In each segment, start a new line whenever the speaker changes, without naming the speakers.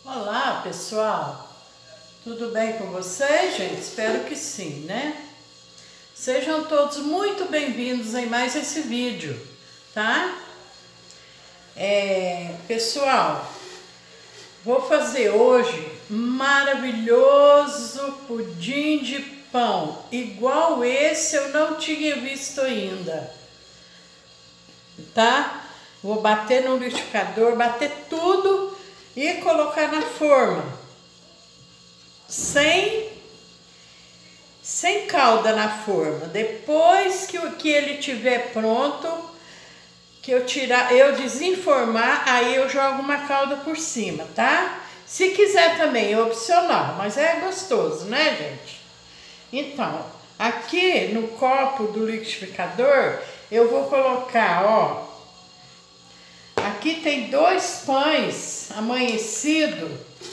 Olá, pessoal! Tudo bem com vocês, gente? Espero que sim, né? Sejam todos muito bem-vindos em mais esse vídeo, tá? Pessoal, vou fazer hoje maravilhoso pudim de pão. Igual esse eu não tinha visto ainda, tá? Vou bater no liquidificador, bater tudo e colocar na forma, sem calda na forma. Depois que ele estiver pronto, que eu desenformar, aí eu jogo uma calda por cima, tá? Se quiser também, é opcional, mas é gostoso, né, gente? Então, aqui no copo do liquidificador, eu vou colocar, ó. Aqui tem 2 pães amanhecido,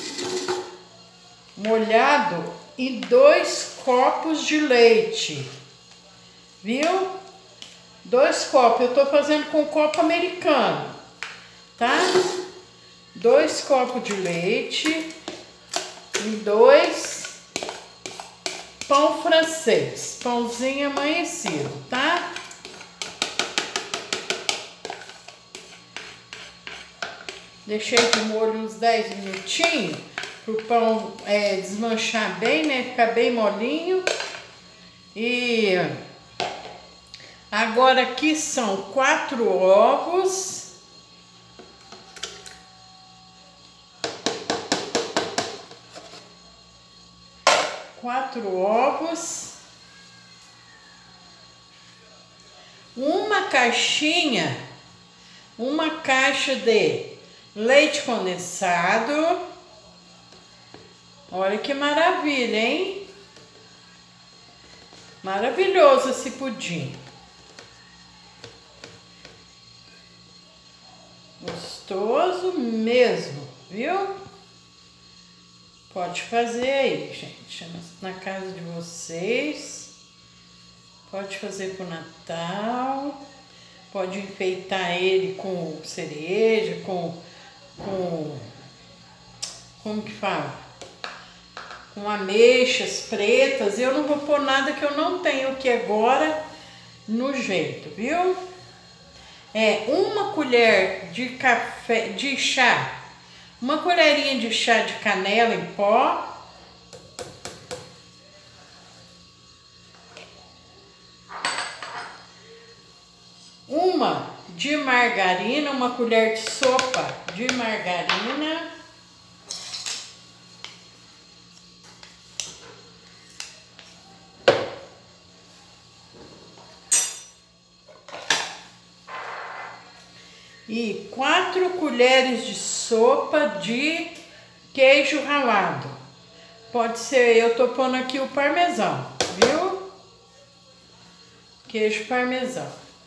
molhado, e 2 copos de leite, viu? 2 copos, eu tô fazendo com copo americano, tá? 2 copos de leite e 2 pão francês, pãozinho amanhecido, tá? Deixei de molho uns 10 minutinhos, para o pão desmanchar bem, né? Ficar bem molinho. E agora aqui são 4 ovos. Uma caixa de leite condensado. Olha que maravilha, hein? Maravilhoso esse pudim. Gostoso mesmo, viu? Pode fazer aí, gente, na casa de vocês. Pode fazer pro Natal. Pode enfeitar ele com cereja, como que fala? Com ameixas pretas. Eu não vou pôr nada que eu não tenho aqui agora no jeito, viu? Uma colher de café, de chá, uma colherinha de chá de canela em pó. Uma de margarina, uma colher de sopa de margarina. E 4 colheres de sopa de queijo ralado. Pode ser, eu tô pondo aqui o parmesão, viu? Queijo parmesão.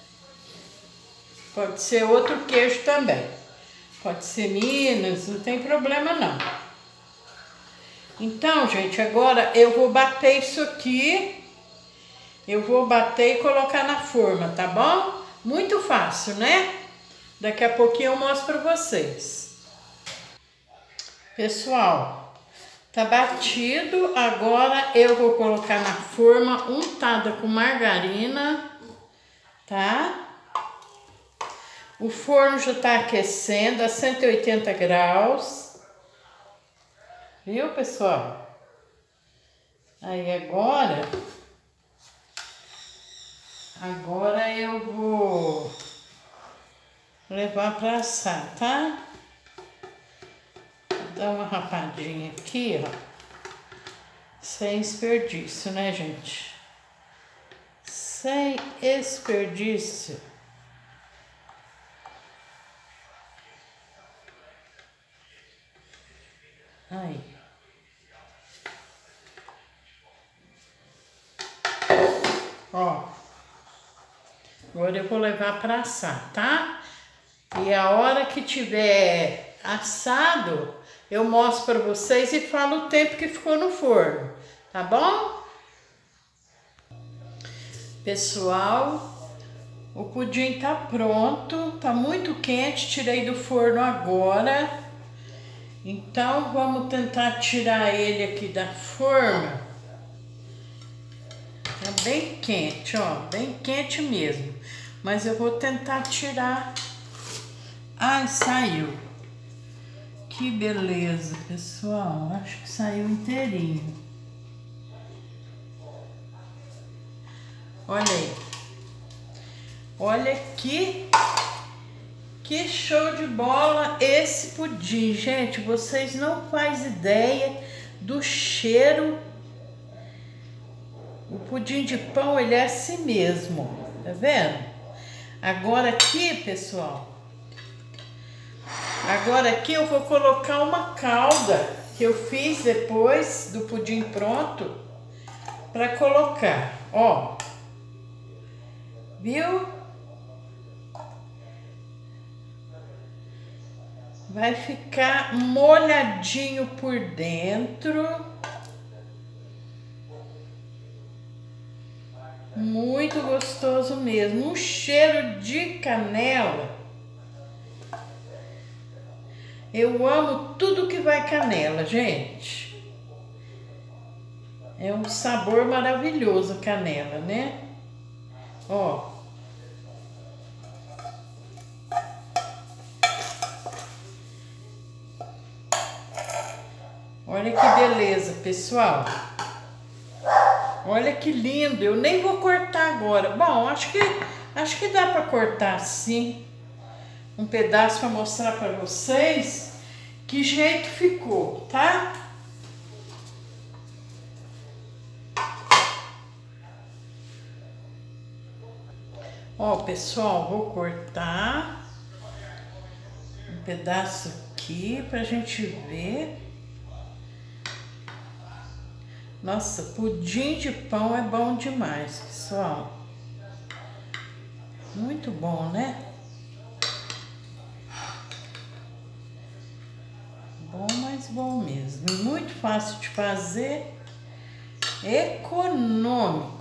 Pode ser outro queijo também. Pode ser Minas, não tem problema não. Então, gente, agora eu vou bater isso aqui. Eu vou bater e colocar na forma, tá bom? Muito fácil, né? Daqui a pouquinho eu mostro para vocês. Pessoal, tá batido. Agora eu vou colocar na forma untada com margarina, tá? O forno já tá aquecendo a 180 graus. Viu, pessoal? Aí agora eu vou levar para assar, tá? Vou dar uma rapadinha aqui, ó. Sem desperdício, né, gente? Sem desperdício. Aí. Ó. Agora eu vou levar para assar, tá? E a hora que tiver assado, eu mostro para vocês e falo o tempo que ficou no forno, tá bom? Pessoal, o pudim tá pronto, tá muito quente, tirei do forno agora. Então vamos tentar tirar ele aqui da forma. Tá bem quente, ó, bem quente mesmo. Mas eu vou tentar tirar. Ai, saiu. Que beleza, pessoal. Acho que saiu inteirinho. Olha aí. Olha aqui. Que show de bola esse pudim, gente. Vocês não fazem ideia do cheiro. O pudim de pão, ele é assim mesmo, tá vendo? Agora aqui, pessoal, agora aqui eu vou colocar uma calda que eu fiz depois do pudim pronto para colocar, ó. Viu? Vai ficar molhadinho por dentro. Muito gostoso mesmo. Um cheiro de canela. Eu amo tudo que vai canela, gente. É um sabor maravilhoso a canela, né? Ó. Olha que beleza, pessoal. Olha que lindo. Eu nem vou cortar agora. Bom, acho que dá para cortar assim um pedaço para mostrar para vocês que jeito ficou, tá? Ó, pessoal, vou cortar um pedaço aqui pra gente ver. Nossa, pudim de pão é bom demais, pessoal. Muito bom, né? Bom, mas bom mesmo. Muito fácil de fazer. Econômico.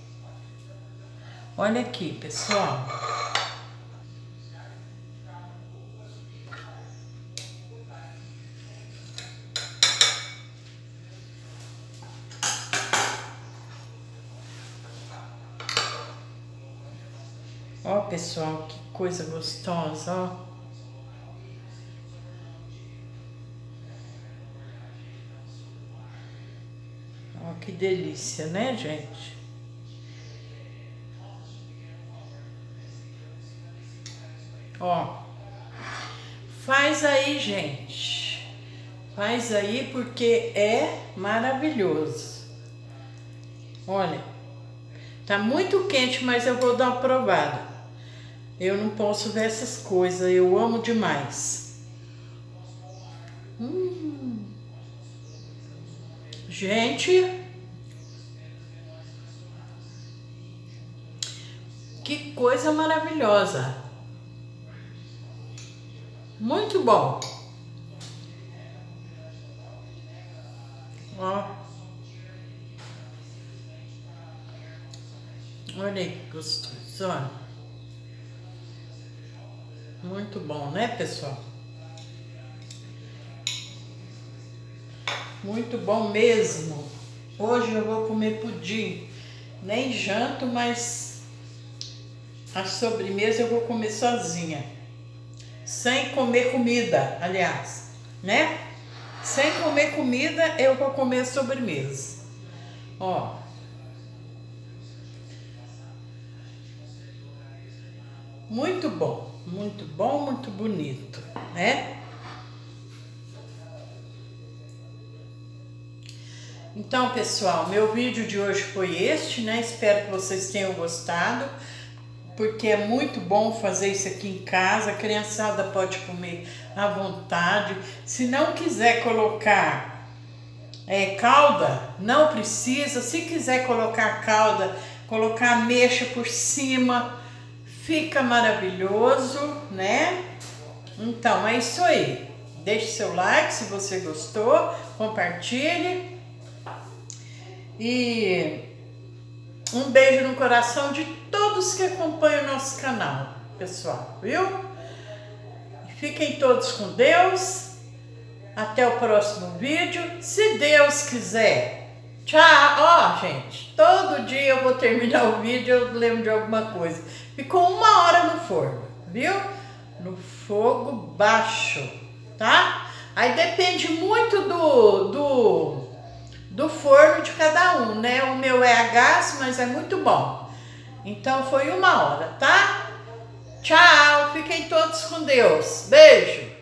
Olha aqui, pessoal. Ó, pessoal, que coisa gostosa, ó. Ó, que delícia, né, gente? Ó, faz aí, gente. Faz aí porque é maravilhoso. Olha, tá muito quente, mas eu vou dar uma provada. Eu não posso ver essas coisas, eu amo demais. Gente, que coisa maravilhosa. Muito bom. Ó. Olha aí que gostoso, ó. Muito bom, né, pessoal? Muito bom mesmo. Hoje eu vou comer pudim. Nem janto, mas a sobremesa eu vou comer sozinha. Sem comer comida, aliás, né? Sem comer comida, eu vou comer sobremesa. Ó. Muito bom, muito bonito, né? Então, pessoal, meu vídeo de hoje foi este, né? Espero que vocês tenham gostado, porque é muito bom fazer isso aqui em casa. A criançada pode comer à vontade. Se não quiser colocar calda, não precisa. Se quiser colocar calda, colocar ameixa por cima, fica maravilhoso, né? Então, é isso aí. Deixe seu like se você gostou, compartilhe. E um beijo no coração de todos que acompanham o nosso canal, pessoal, viu? Fiquem todos com Deus Até o próximo vídeo, se Deus quiser. Tchau! Ó, gente, todo dia eu vou terminar o vídeo, eu lembro de alguma coisa. Ficou 1 hora no forno, viu? No fogo baixo, tá? Aí depende muito do forno de cada um, né? O meu é a gás, mas é muito bom. Então foi 1 hora, tá? Tchau! Fiquem todos com Deus. Beijo!